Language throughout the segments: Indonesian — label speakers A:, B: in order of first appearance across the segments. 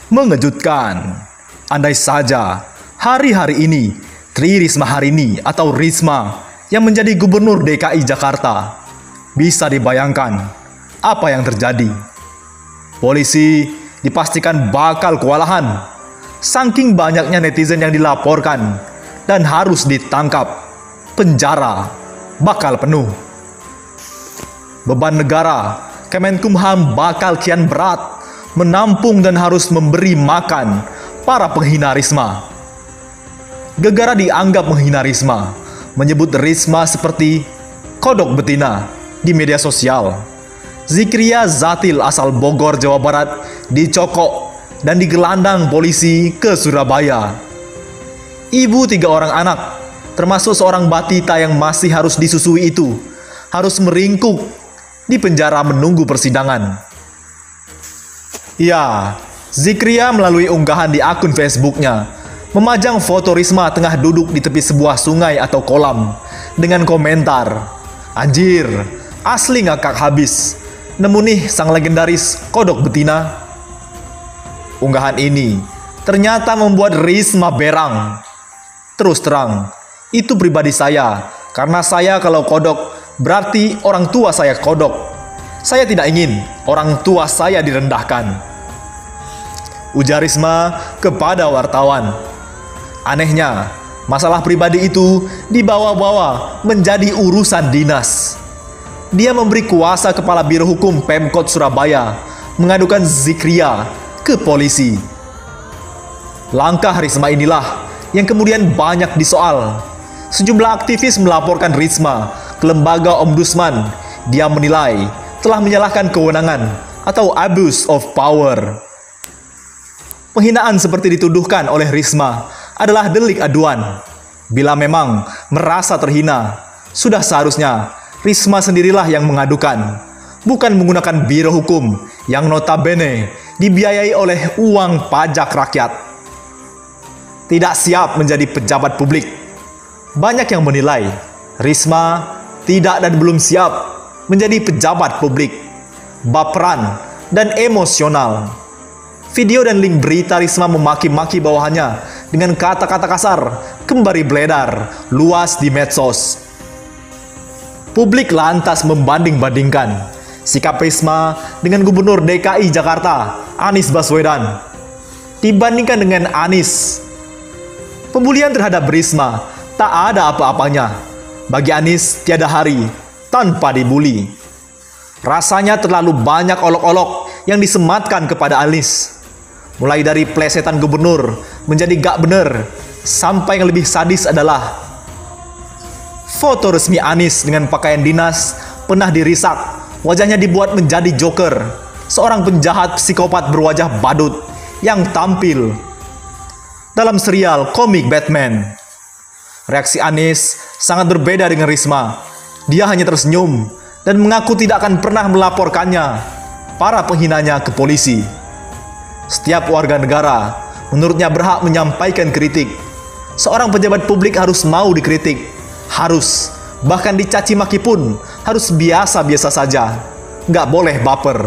A: Mengejutkan. Andai saja hari-hari ini Tri Risma Harini atau Risma yang menjadi Gubernur DKI Jakarta, bisa dibayangkan apa yang terjadi. Polisi dipastikan bakal kewalahan, saking banyaknya netizen yang dilaporkan dan harus ditangkap. Penjara bakal penuh. Beban negara, Kemenkumham bakal kian berat menampung dan harus memberi makan para penghina Risma. Gegara dianggap menghina Risma, menyebut Risma seperti kodok betina di media sosial. Zikria Zatil asal Bogor, Jawa Barat dicokok dan digelandang polisi ke Surabaya. Ibu 3 orang anak, termasuk seorang batita yang masih harus disusui itu, harus meringkuk di penjara menunggu persidangan. Ya, Zikria melalui unggahan di akun Facebooknya memajang foto Risma tengah duduk di tepi sebuah sungai atau kolam dengan komentar, "Anjir, asli ngakak habis. Nemu nih sang legendaris kodok betina." Unggahan ini ternyata membuat Risma berang. Terus terang, itu pribadi saya, karena saya kalau kodok berarti orang tua saya kodok. Saya tidak ingin orang tua saya direndahkan, ujar Risma kepada wartawan. Anehnya, masalah pribadi itu dibawa-bawa menjadi urusan dinas. Dia memberi kuasa Kepala Biro Hukum Pemkot Surabaya mengadukan Zikria ke polisi. Langkah Risma inilah yang kemudian banyak disoal. Sejumlah aktivis melaporkan Risma ke lembaga ombudsman. Dia menilai telah menyalahkan kewenangan atau abuse of power. Penghinaan seperti dituduhkan oleh Risma adalah delik aduan. Bila memang merasa terhina, sudah seharusnya Risma sendirilah yang mengadukan, bukan menggunakan biro hukum yang notabene dibiayai oleh uang pajak rakyat. Tidak siap menjadi pejabat publik. Banyak yang menilai Risma tidak dan belum siap menjadi pejabat publik, baperan dan emosional. Video dan link berita Risma memaki-maki bawahannya dengan kata-kata kasar kembali beredar luas di medsos. Publik lantas membanding-bandingkan sikap Risma dengan Gubernur DKI Jakarta, Anies Baswedan. Dibandingkan dengan Anies, pembulian terhadap Risma tak ada apa-apanya. Bagi Anies, tiada hari tanpa dibully. Rasanya terlalu banyak olok-olok yang disematkan kepada Anies. Mulai dari plesetan gubernur menjadi gak bener, sampai yang lebih sadis adalah foto resmi Anies dengan pakaian dinas pernah dirisak. Wajahnya dibuat menjadi Joker, seorang penjahat psikopat berwajah badut yang tampil dalam serial komik Batman. Reaksi Anies sangat berbeda dengan Risma. Dia hanya tersenyum dan mengaku tidak akan pernah melaporkannya, para penghinanya, ke polisi. Setiap warga negara menurutnya berhak menyampaikan kritik. Seorang pejabat publik harus mau dikritik, harus, bahkan dicaci maki pun harus biasa-biasa saja, nggak boleh baper.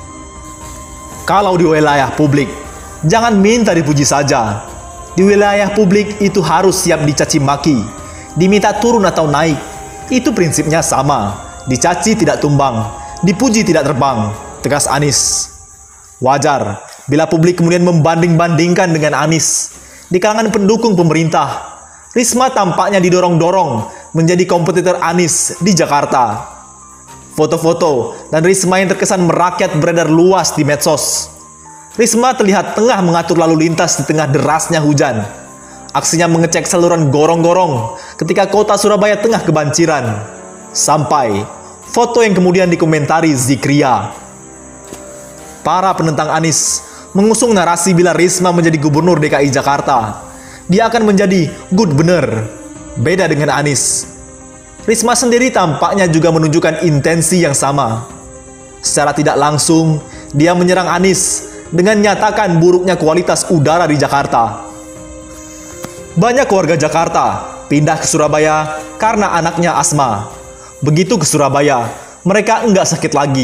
A: Kalau di wilayah publik, jangan minta dipuji saja. Di wilayah publik itu harus siap dicaci maki, diminta turun atau naik. Itu prinsipnya sama, dicaci tidak tumbang, dipuji tidak terbang, tegas Anies. Wajar bila publik kemudian membanding-bandingkan dengan Anies. Di kalangan pendukung pemerintah, Risma tampaknya didorong-dorong menjadi kompetitor Anies di Jakarta. Foto-foto dan Risma yang terkesan merakyat beredar luas di medsos. Risma terlihat tengah mengatur lalu lintas di tengah derasnya hujan. Aksinya mengecek saluran gorong-gorong ketika kota Surabaya tengah kebanjiran. Sampai foto yang kemudian dikomentari Zikria. Para penentang Anies mengusung narasi bila Risma menjadi Gubernur DKI Jakarta, dia akan menjadi good bener. Beda dengan Anies, Risma sendiri tampaknya juga menunjukkan intensi yang sama. Secara tidak langsung, dia menyerang Anies dengan nyatakan buruknya kualitas udara di Jakarta. Banyak warga Jakarta pindah ke Surabaya karena anaknya asma. Begitu ke Surabaya, mereka enggak sakit lagi.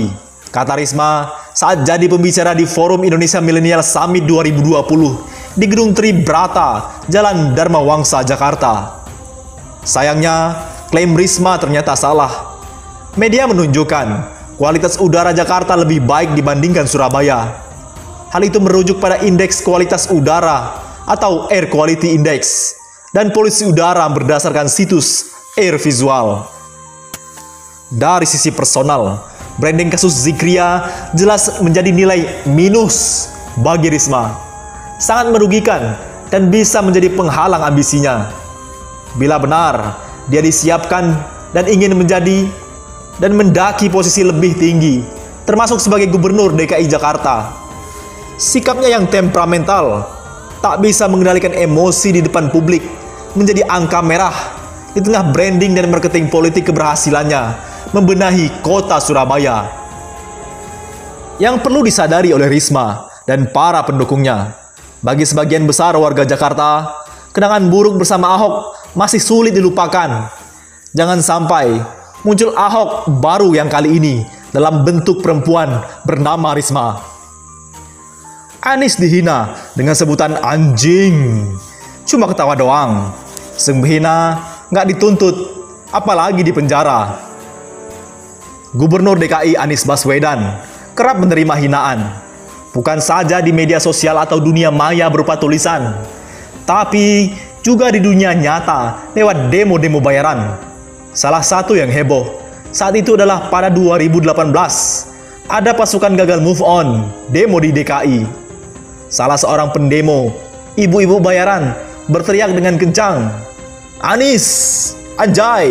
A: kata Risma saat jadi pembicara di Forum Indonesia Millennial Summit 2020 di Gedung Tribrata, Jalan Dharma Wangsa, Jakarta. Sayangnya, klaim Risma ternyata salah. Media menunjukkan kualitas udara Jakarta lebih baik dibandingkan Surabaya. Hal itu merujuk pada Indeks Kualitas Udara atau Air Quality Index dan polusi udara berdasarkan situs Air Visual. Dari sisi personal, branding kasus Zikria jelas menjadi nilai minus bagi Risma. Sangat merugikan dan bisa menjadi penghalang ambisinya. Bila benar, dia disiapkan dan ingin menjadi dan mendaki posisi lebih tinggi, termasuk sebagai Gubernur DKI Jakarta. Sikapnya yang temperamental, tak bisa mengendalikan emosi di depan publik, menjadi angka merah di tengah branding dan marketing politik keberhasilannya membenahi kota Surabaya. Yang perlu disadari oleh Risma dan para pendukungnya, bagi sebagian besar warga Jakarta, kenangan buruk bersama Ahok masih sulit dilupakan. Jangan sampai muncul Ahok baru yang kali ini dalam bentuk perempuan bernama Risma. Anies dihina dengan sebutan anjing. Cuma ketawa doang. Sang penghina nggak dituntut, apalagi di penjara. Gubernur DKI Anies Baswedan kerap menerima hinaan, bukan saja di media sosial atau dunia maya berupa tulisan, tapi juga di dunia nyata lewat demo-demo bayaran. Salah satu yang heboh saat itu adalah pada 2018, ada pasukan gagal move on demo di DKI. Salah seorang pendemo, ibu-ibu bayaran, berteriak dengan kencang, "Anies, anjay!"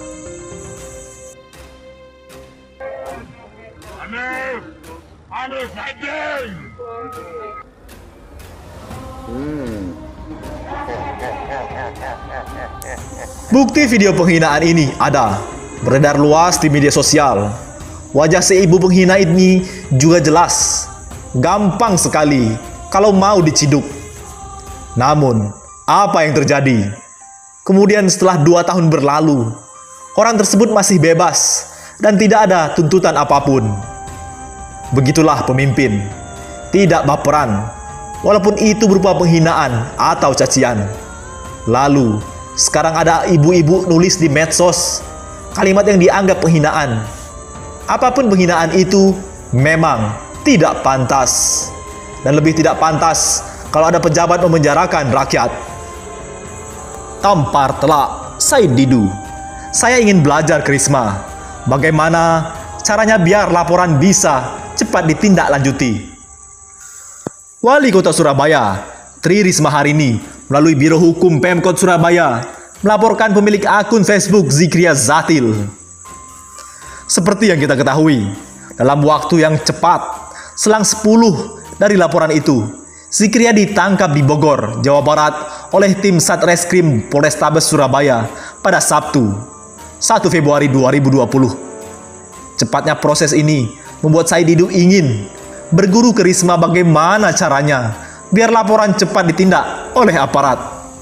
B: Anies, anjay!
A: Bukti video penghinaan ini ada, beredar luas di media sosial. Wajah si ibu penghina ini juga jelas, gampang sekali kalau mau diciduk. Namun, apa yang terjadi? Kemudian setelah 2 tahun berlalu, orang tersebut masih bebas dan tidak ada tuntutan apapun. Begitulah pemimpin, tidak baperan, walaupun itu berupa penghinaan atau cacian. Lalu, sekarang ada ibu-ibu nulis di medsos kalimat yang dianggap penghinaan. Apapun penghinaan itu memang tidak pantas. Dan lebih tidak pantas kalau ada pejabat memenjarakan rakyat. Tampar telak Said Didu. Saya ingin belajar ke Risma, bagaimana caranya biar laporan bisa cepat ditindaklanjuti. Wali Kota Surabaya, Tri Risma hari ini melalui Biro Hukum Pemkot Surabaya melaporkan pemilik akun Facebook Zikria Zatil. Seperti yang kita ketahui, dalam waktu yang cepat, selang 10 dari laporan itu, Zikria ditangkap di Bogor, Jawa Barat oleh tim Satreskrim Polrestabes Surabaya pada Sabtu, 1 Februari 2020. Cepatnya proses ini membuat Said Didu ingin berguru ke Risma bagaimana caranya biar laporan cepat ditindak oleh aparat.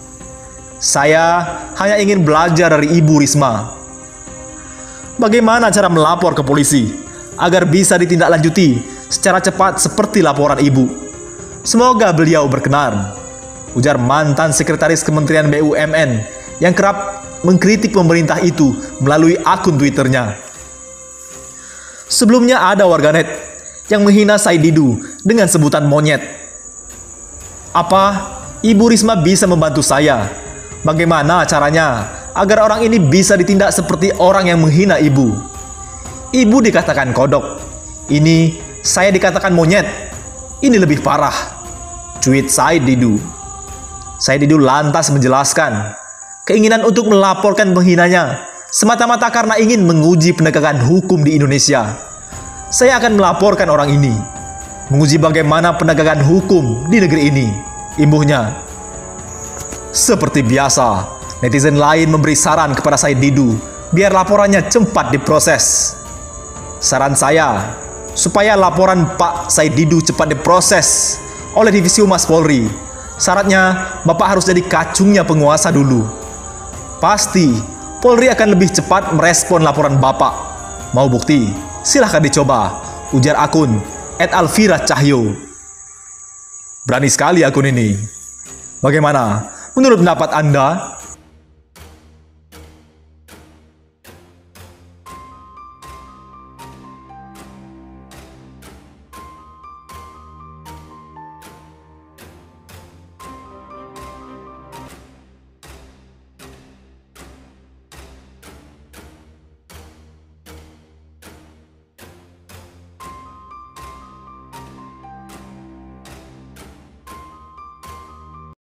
A: Saya hanya ingin belajar dari Ibu Risma. Bagaimana cara melapor ke polisi agar bisa ditindaklanjuti secara cepat seperti laporan ibu. Semoga beliau berkenan, ujar mantan sekretaris Kementerian BUMN yang kerap mengkritik pemerintah itu melalui akun Twitternya. Sebelumnya ada warganet yang menghina Said Didu dengan sebutan monyet. Apa Ibu Risma bisa membantu saya? Bagaimana caranya agar orang ini bisa ditindak seperti orang yang menghina ibu? Ibu dikatakan kodok, ini saya dikatakan monyet. Ini lebih parah, cuit Said Didu. Said Didu lantas menjelaskan keinginan untuk melaporkan penghinanya semata-mata karena ingin menguji penegakan hukum di Indonesia. Saya akan melaporkan orang ini, menguji bagaimana penegakan hukum di negeri ini, imbuhnya. Seperti biasa, netizen lain memberi saran kepada Said Didu biar laporannya cepat diproses. Saran saya, supaya laporan Pak Said Didu cepat diproses oleh Divisi Humas Polri, syaratnya Bapak harus jadi kacungnya penguasa dulu. Pasti Polri akan lebih cepat merespon laporan Bapak. Mau bukti? Silahkan dicoba. ujar akun @alvira_cahyo. Berani sekali akun ini. Bagaimana? Menurut pendapat Anda?